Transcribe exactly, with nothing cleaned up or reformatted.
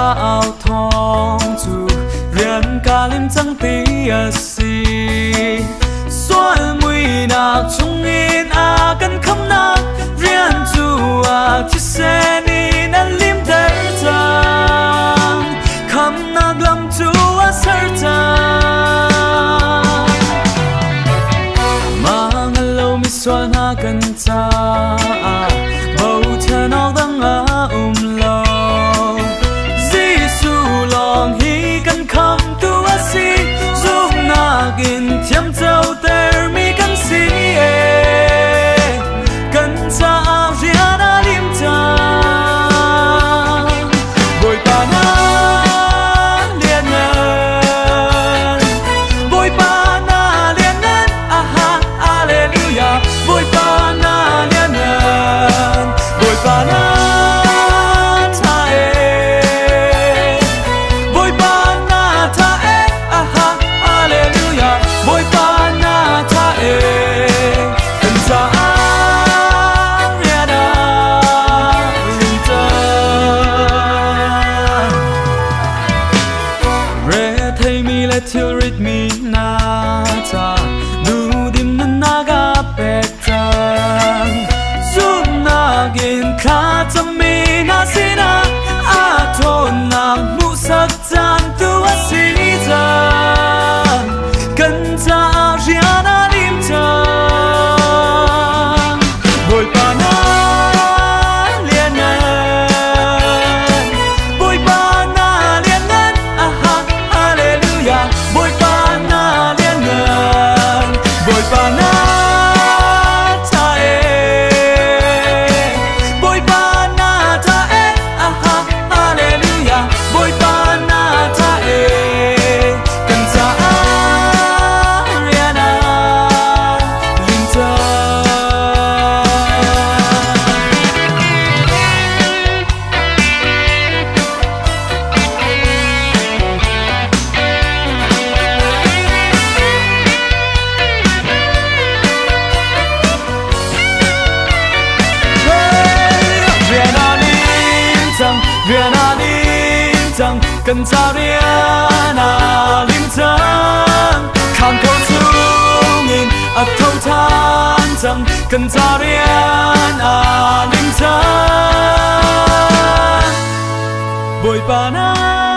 áo thong chu riêng cả lim trăng tia si xóa mùi nạc chung in a cần khăm nạc riêng chu a chỉ xe ni na lim ter chang khăm nạc lam chu a sar chang mang lâu mi xóa na cần cha bầu trời nóc đằng a um lâu Giêsu lòng hi cần khăm tu a si giúp na gin thiam châu ter mi cần si cần cha ria na lim cha bồi pa na liên ngân bồi pa na liên ngân aha alleluia bồi pa na liên ngân bồi pa na tha e bồi pa na tha e aha alleluia bồi pa na tha e cần cha ria na lim cha re thei mi le thiu rit mi na cha nu dim na na ga pek chang giúp na gin kha cham mi na si na a thon na mu sak chan tu a si chan cần cha ria na lim chang bồi pa na liên ngân bồi pa na liên ngân aha alleluia bồi pa na liên ngân bồi pa na tha e bồi pa na tha e aha alleluia bồi pa na tha e cần cha ria na lim chang Viên na lim chang, viên na lim chang, cần cha ria na lim chang, khang khâu chung in a thâu than chang, cần cha ria na lim chang, bồi pa na